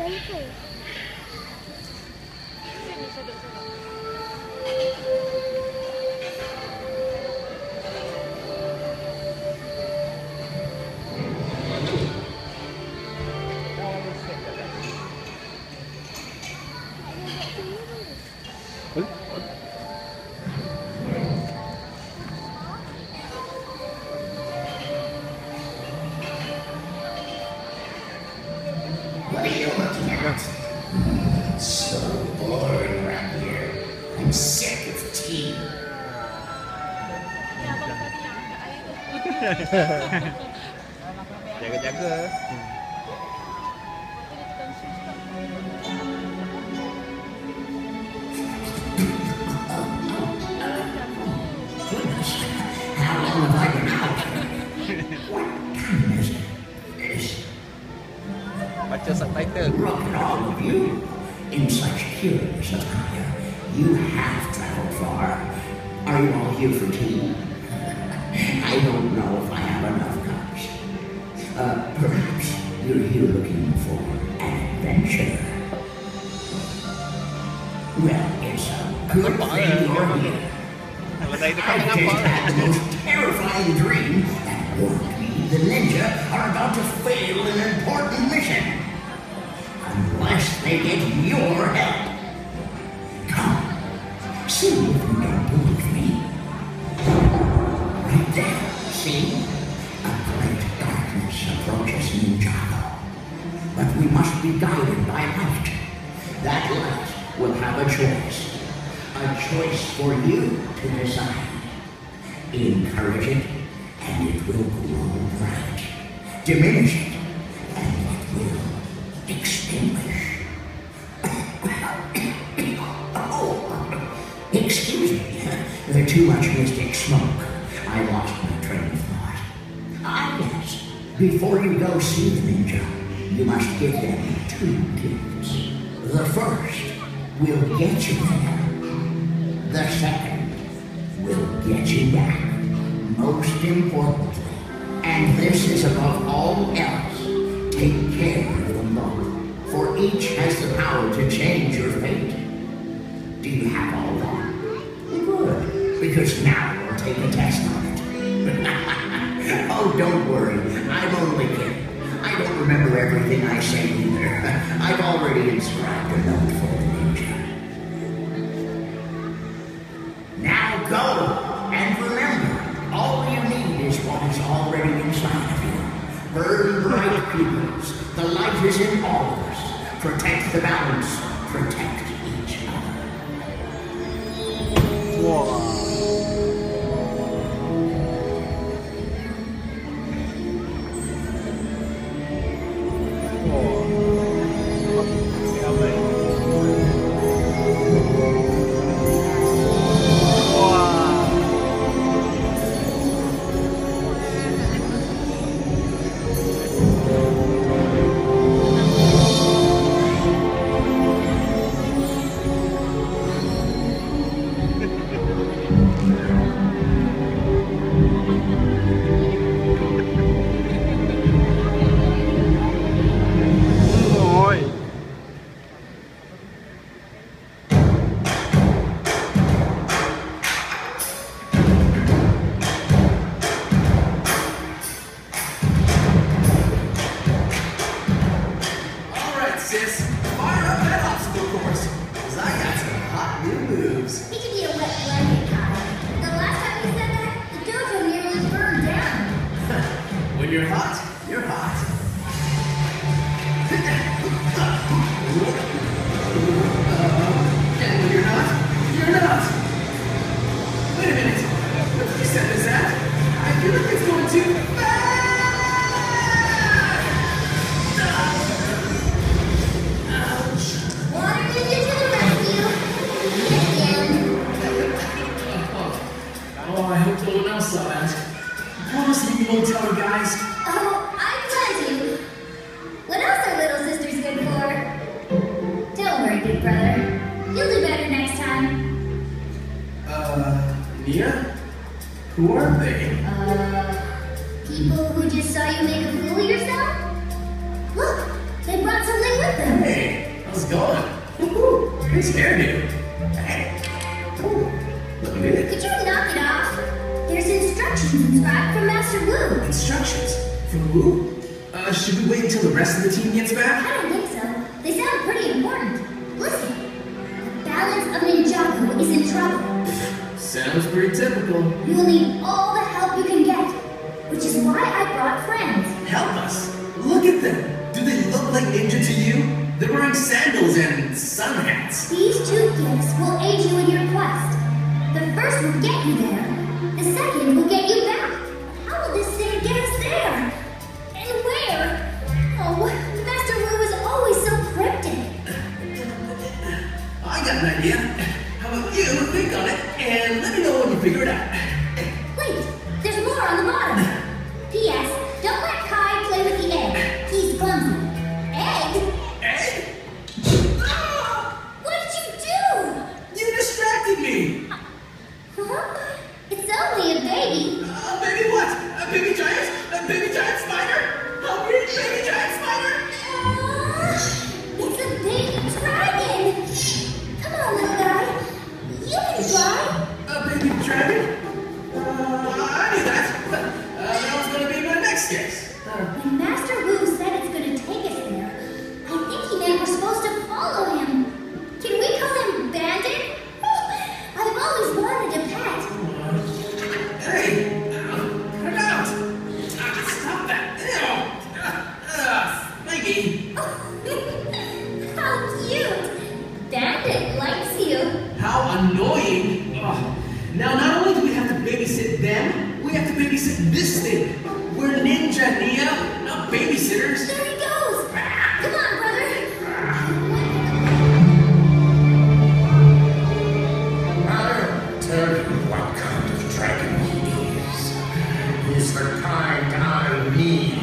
What are you looking at? It's so boring around here. I'm sick of tea. Jaga-jaga. How long have I been out? What time is it? Baca subtitle. Look at all of you. In such curious attire, you have traveled far. Are you all here for tea? I don't know if I have enough cups. Perhaps you're here looking for an adventure. Well, it's a good thing you're here. Kalau saya dekat I dengan just apa? had the most terrifying dream that warned me the ninja are about to fail an important mission. Unless they get your help. Come, see if you don't believe me. Right there, see? A great darkness approaches Ninjago. But we must be guided by light. That light will have a choice. A choice for you to decide. Encourage it, and it will grow bright. Diminish it, and it will extinguish. Oh, excuse me. There's too much mystic smoke. I lost my train of thought. Ah, yes. Before you go see the ninja, you must give them 2 gifts. The first will get you there. The second will get you back. Most importantly, and this is above all else, take care of them both, for each has the power to change your fate. Do you have all that? Good, because now we'll take a test on it. Oh, don't worry, I'm only kidding. I don't remember everything I say either. I've already inscribed a note for the ninja. Now go, and remember, all you need is what is already inside of you. Burn bright pupils. The light is in all of us. Protect the balance. Protect each other. Wah. You're hot. You're hot. And when you're not, you're not. Wait a minute. What did you set this at? I feel like it's going too fast. Ouch. Water ninja to the rescue. Again. Oh, I hope no one else saw that. Promise me you won't tell her, guys. Oh, I plan to. What else are little sisters good for? Don't worry, big brother. You'll do better next time. Nia? Who are they? People who just saw you make a fool of yourself? Look, they brought something with them. Hey, Nice hairdo. Hey. Ooh, looking good. Could you knock it off? There's instructions inscribed from Master Wu. Instructions from Wu? Should we wait until the rest of the team gets back? I don't think so. They sound pretty important. Listen. The balance of Ninjago is in trouble. Sounds pretty typical. You will need all the help you can get, which is why I brought friends. Help us. Look at them. Do they look like ninja to you? They're wearing sandals and sun hats. These two gifts will aid you in your quest. The first will get you there. The second will get you back. How will this thing get us there? And where? Oh, Master Wu is always so cryptic. I got an idea. How about you think on it and let me know when you figure it out. Wait, there's more on the bottom. P.S. Don't let Kai play with the egg. He's clumsy. Egg? Egg? What did you do? You distracted me. Huh? It's only a baby. Baby what? A baby giant? A baby giant spider? Hungry baby giant spider? It's a baby dragon. Come on, little guy. You can fly. A baby dragon? I knew that. That was going to be my next guess. When Master Wu said it's going to take us there, I think he meant we're supposed to follow him. Can we call him Bandit? I've always wanted a pet. Hey, cut it out. Stop that. Ew. Maggie. How cute. Bandit likes you. How annoying. Now, not only do we have to babysit them, we have to babysit this thing. We're ninja, Nia, not babysitters. There he goes. Come on, brother. I'll tell you what kind of dragon he is. He's the kind I need.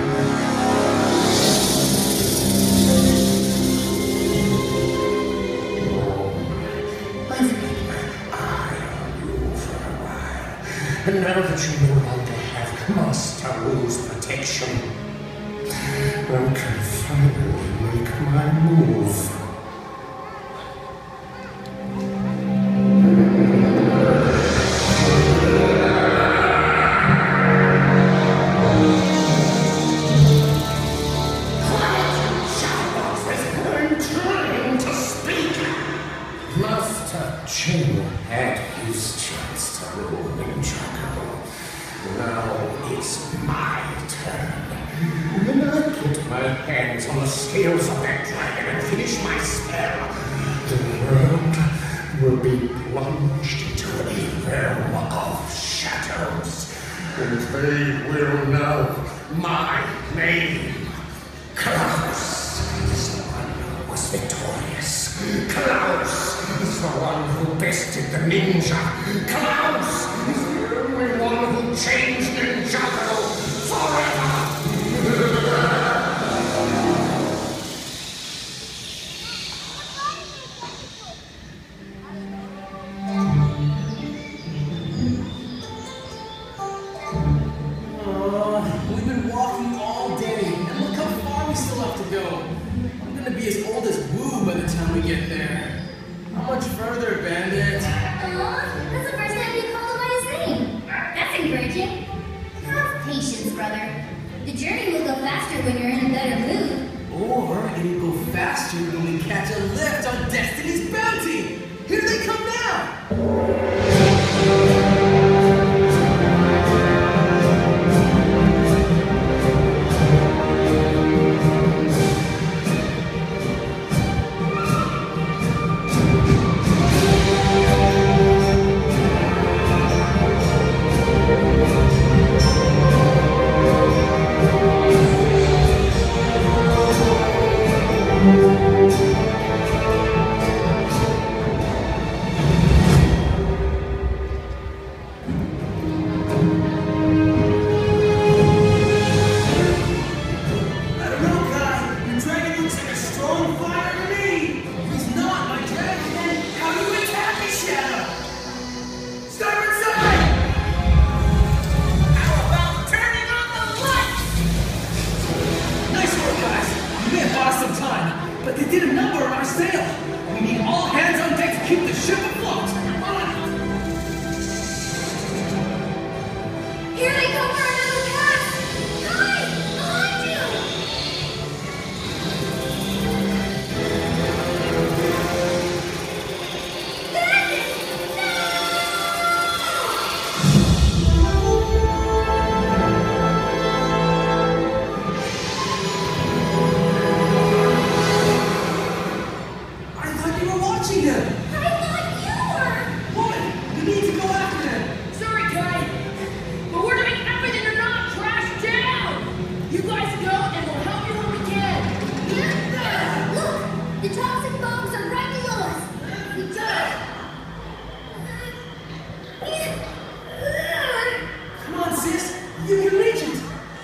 And now that you no longer have Master Wu's protection, I can finally make my move. I'm trying to speak. Master Chen had his chance to rule Ninjago. Now it's my turn. When I get my hands on the scales of that dragon and finish my spell, the world will be plunged into a realm of shadows, and they will know my name. Klaus is the one who was victorious. Klaus is the one who bested the ninja. Klaus is the only one who changed Ninjago forever. We've been walking all day, and look how far we still have to go. I'm gonna be as old as Wu by the time we get there. How much further, Bandit? That's the first time you called him by his name. That's encouraging. Have patience, brother. The journey will go faster when you're in a better mood. Or it'll go faster when we catch a lift on Destiny's Bounty! Here they come now! But they did a number on our sail. We need all hands on deck to keep the ship afloat. On! Here they come for another pass! Guys, behind you! I thought you were watching them. I thought you were! Woman, we need to go after them. Sorry, Kai, but we're doing everything to not crash down. You guys go, and we'll help you when we can. Look! The toxic bombs are right below us! We just... Come on, sis. You can reach it.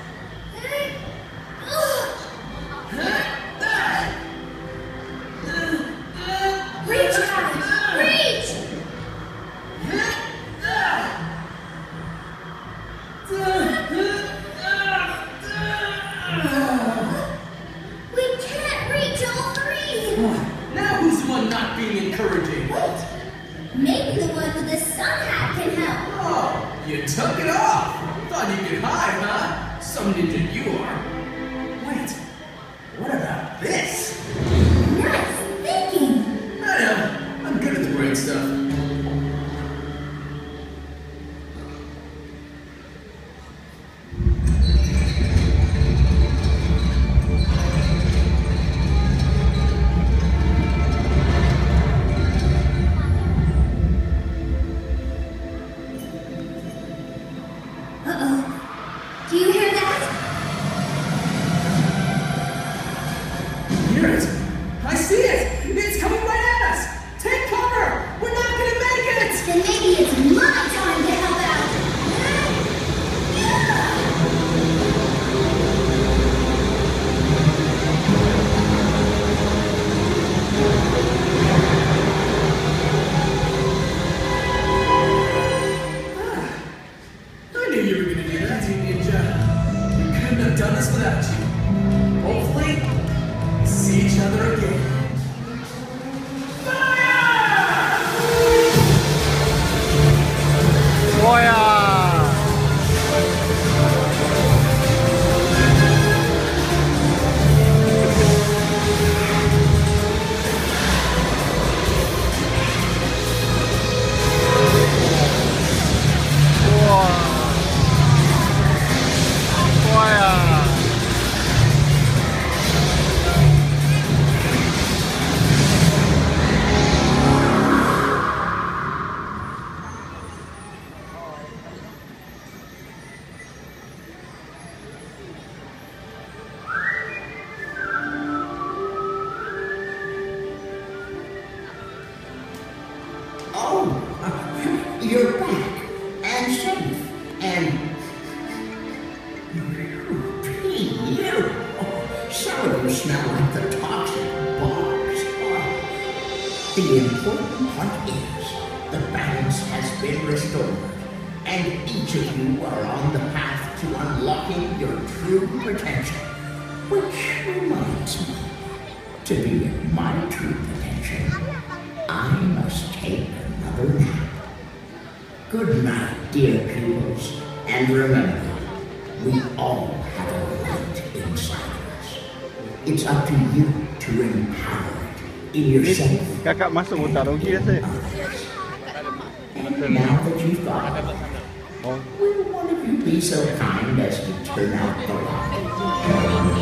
Reach out! Reach! We can't reach all three! Now who's the one not being encouraging? Wait! Maybe the one with the sun hat can help! Oh, you took it off. Thought you could hide, huh? Some ninja you are. Wait, what about this? Nice thinking! I know. I'm good at the brain stuff. Uh-oh. Do you hear that? Hear it? I see it! It's coming right at us! Take cover! We're not gonna make it! Then maybe it's my time to help out! I knew you were gonna do that, Team Ninja. We couldn't have done this without you. Hopefully, see each other again. Boya! Oh, you're back and safe and you. Some of you smell like the toxic bombs. Oh. The important part is the balance has been restored, and each of you are on the path to unlocking your true potential. Which reminds me, to be at my true potential, I must take another nap. Good night, dear pupils, and remember, we all have a light inside us. It's up to you to empower it in yourself. Kakak masuk hutan rugi rasa. And now that you've got it, will one of you be so kind as to turn out the light?